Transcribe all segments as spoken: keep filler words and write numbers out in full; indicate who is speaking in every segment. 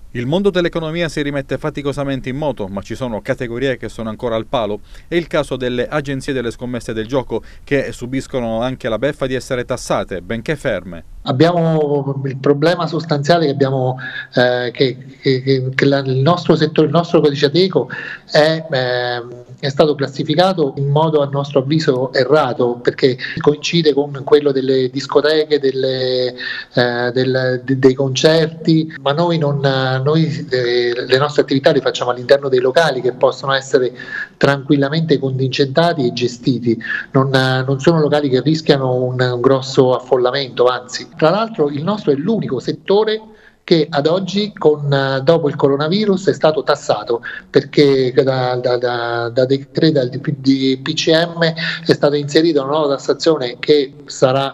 Speaker 1: Il mondo dell'economia si rimette faticosamente in moto, ma ci sono categorie che sono ancora al palo. È il caso delle agenzie delle scommesse del gioco, che subiscono anche la beffa di essere tassate, benché ferme.
Speaker 2: Abbiamo il problema sostanziale che abbiamo eh, che, che, che la, il nostro settore, il nostro codice Ateco è, eh, è stato classificato in modo a nostro avviso errato, perché coincide con quello delle discoteche, delle, eh, del, de, dei concerti, ma noi, non, noi eh, le nostre attività le facciamo all'interno dei locali che possono essere tranquillamente contingentati e gestiti, non, non sono locali che rischiano un, un grosso affollamento, anzi. Tra l'altro il nostro è l'unico settore che ad oggi, con, dopo il coronavirus, è stato tassato, perché da, da, da, da decreto di P C M è stata inserita una nuova tassazione che sarà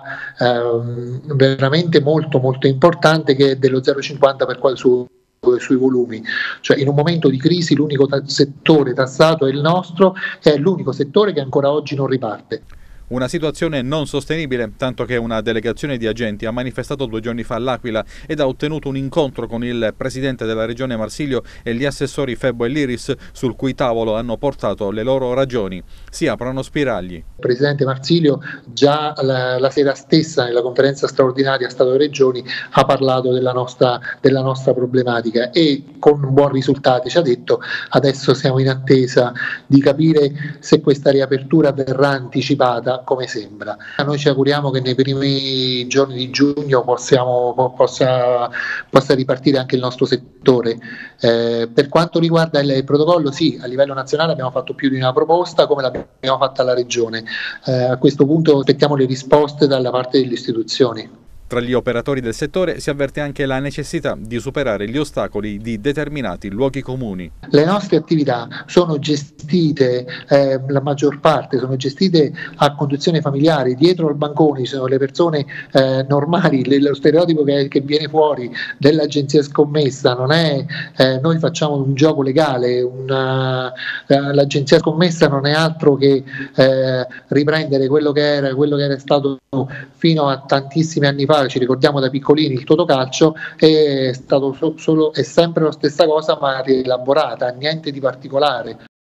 Speaker 2: ehm, veramente molto molto importante, che è dello zero virgola cinquanta per quale su sui volumi. Cioè, in un momento di crisi l'unico ta- settore tassato è il nostro, e è l'unico settore che ancora oggi non riparte.
Speaker 1: Una situazione non sostenibile, tanto che una delegazione di agenti ha manifestato due giorni fa all'Aquila ed ha ottenuto un incontro con il presidente della regione Marsilio e gli assessori Febbo e Liris, sul cui tavolo hanno portato le loro ragioni. Si aprono spiragli.
Speaker 2: Il presidente Marsilio già la, la sera stessa nella conferenza straordinaria Stato-Regioni ha parlato della nostra, della nostra problematica e con buoni risultati ci ha detto: adesso siamo in attesa di capire se questa riapertura verrà anticipata come sembra. Noi ci auguriamo che nei primi giorni di giugno possiamo, possa, possa ripartire anche il nostro settore. Eh, per quanto riguarda il, il protocollo, sì, a livello nazionale abbiamo fatto più di una proposta, come l'abbiamo fatta alla Regione. Eh, a questo punto aspettiamo le risposte dalla parte delle istituzioni.
Speaker 1: Tra gli operatori del settore si avverte anche la necessità di superare gli ostacoli di determinati luoghi comuni.
Speaker 2: Le nostre attività sono gestite, eh, la maggior parte sono gestite a conduzione familiare, dietro al bancone ci sono le persone eh, normali, le, lo stereotipo che, che viene fuori dell'agenzia scommessa non è eh, noi facciamo un gioco legale, una, eh, l'agenzia scommessa non è altro che eh, riprendere quello che era, quello che era stato fino a tantissimi anni fa. Ci ricordiamo da piccolini il Totocalcio, è stato solo, è sempre la stessa cosa ma rielaborata, niente di particolare.